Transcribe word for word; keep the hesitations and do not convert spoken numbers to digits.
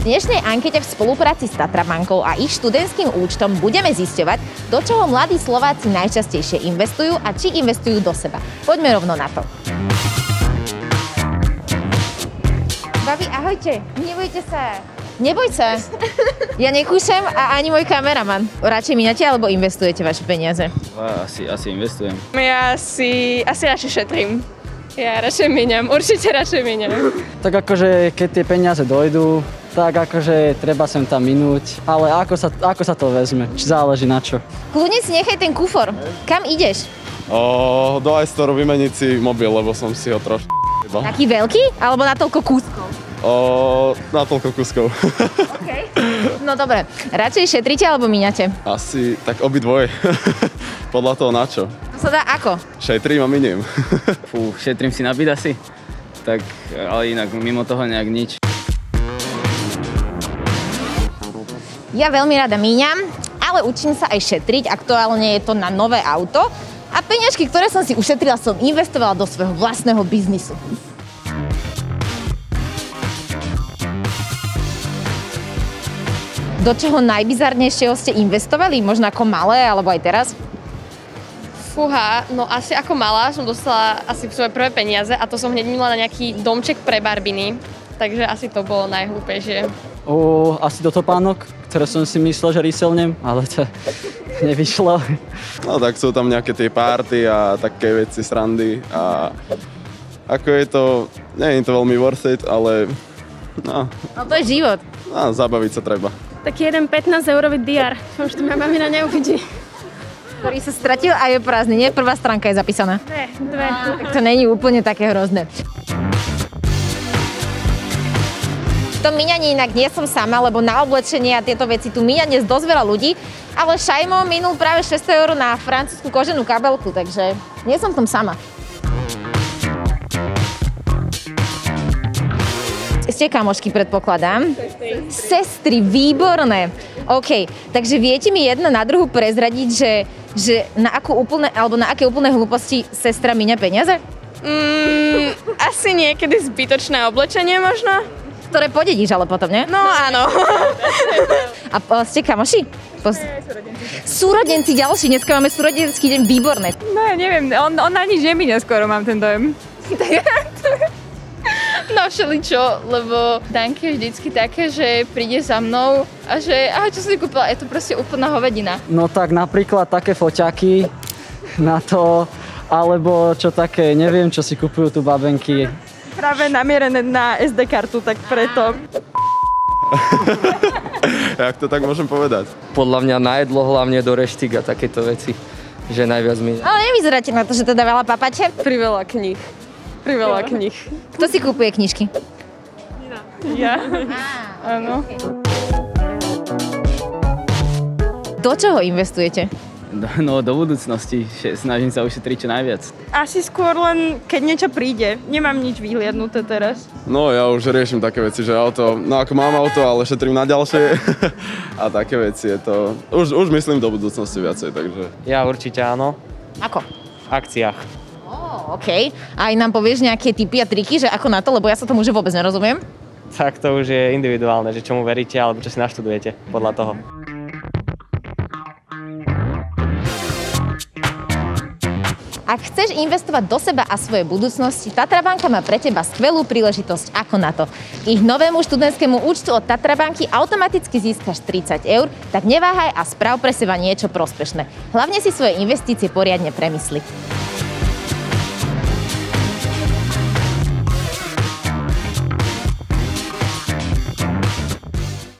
V dnešnej ankete v spolupráci s Tatra bankou a ich študentským účtom budeme zisťovať, do čoho mladí Slováci najčastejšie investujú a či investujú do seba. Poďme rovno na to. Babi, ahojte. Nebojte sa. Neboj sa. Ja nekúšam a ani môj kameraman. Radšej míňate alebo investujete vaše peniaze? Asi, asi investujem. Ja si, asi radšej šetrím. Ja radšej míňam, určite radšej míňam. Tak akože, keď tie peniaze dojdú, tak akože treba sem tam minúť, ale ako sa, ako sa to vezme, či záleží na čo. Kľudne si nechaj ten kufor. Kam ideš? O, do iStore vymeniť si mobil, lebo som si ho trošku jebal. Taký veľký? Alebo na toľko kúskov? O, na toľko kuskov. OK. No dobre, radšej šetríte alebo míňate? Asi tak obidvoje. Podľa toho na čo. To sa dá ako? Šetrím a miniem. Fú, šetrím si na byt asi. Tak, ale inak mimo toho nejak nič. Ja veľmi rada míňam, ale učím sa aj šetriť. Aktuálne je to na nové auto. A peniažky, ktoré som si ušetrila, som investovala do svojho vlastného biznisu. Do čoho najbizarnejšieho ste investovali? Možno ako malé, alebo aj teraz? Fúha, no asi ako malá som dostala asi svoje prvé peniaze a to som hneď minula na nejaký domček pre barbiny. Takže asi to bolo najhlúpejšie. O, asi do topánok, ktoré som si myslel, že ryselnem, ale to nevyšlo. No tak sú tam nejaké tie párty a také veci, srandy a ako je to, nie je to veľmi worth it, ale no. No to je život. No, zabaviť sa treba. Taký jeden pätnásťeurový diár, už to moja mamina neuvidí. Ktorý sa stratil a je prázdny, nie? Prvá stránka je zapísaná. Dve, dve. Tak to není úplne také hrozné. V tom míňaní inak nie som sama, lebo na oblečenie a tieto veci tu míňa dnes dosť veľa ľudí, ale Šajmo minul práve šesťsto eur na francúzsku koženú kabelku, takže nie som v tom sama. Ste kamošky, predpokladám. Sestry, výborné. OK, takže viete mi jedna na druhú prezradiť, že, že na, akú úplne, alebo na aké úplné hlúposti sestra míňa peniaze? Mm, asi niekedy zbytočné oblečenie možno? Ktoré podedíš ale potom, nie? No áno. A o, ste kamoši? Pos... Súrodenci ďalší, dneska máme súrodenský deň, výborné. No ja neviem, on, on na nič nemíňa skoro, mám ten dojem. No všeličo, lebo Danky je vždycky také, že príde za mnou a že aha, čo si kúpila, je to proste úplná hovedina. No tak napríklad také foťaky na to, alebo čo také, neviem, čo si kupujú tu babenky. Práve namierené na es dé kartu, tak preto. Jak to tak môžem povedať? Podľa mňa na jedlo, hlavne do reštík a takéto veci, že najviac mi... Ale nevyzeráte na to, že teda veľa papáte? Priveľa kníh. Priveľa kníh. Kto si kúpuje knižky? Ja? Áno. Do čoho investujete? No, do budúcnosti. Snažím sa ušetriť čo najviac. Asi skôr len, keď niečo príde. Nemám nič vyhliadnuté teraz. No ja už riešim také veci, že auto, no ako mám auto, ale šetrím na ďalšie a také veci je to, už, už myslím do budúcnosti viacej, takže. Ja určite áno. Ako? V akciách. Ó, OK. A aj nám povieš nejaké tipy a triky, že ako na to, lebo ja sa tomu už vôbec nerozumiem. Tak to už je individuálne, že čomu veríte alebo čo si naštudujete podľa toho. Ak chceš investovať do seba a svojej budúcnosti, Tatra banka má pre teba skvelú príležitosť ako na to. K ich novému študentskému účtu od Tatra banky automaticky získaš tridsať eur, tak neváhaj a sprav pre seba niečo prospešné. Hlavne si svoje investície poriadne premysli.